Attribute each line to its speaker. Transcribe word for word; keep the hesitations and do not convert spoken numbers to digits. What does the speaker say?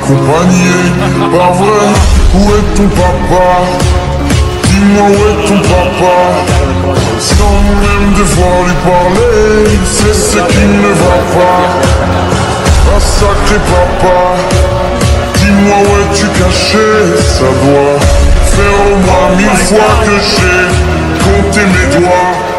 Speaker 1: accompagné. Pas vrai, où est ton papa? Dis-moi où est ton papa? Sans même devoir lui parler, c'est ce qui ne va pas. Un sacré papa, dis-moi où es-tu caché? Ça doit faire au moins mille fois que j'ai compté mes doigts.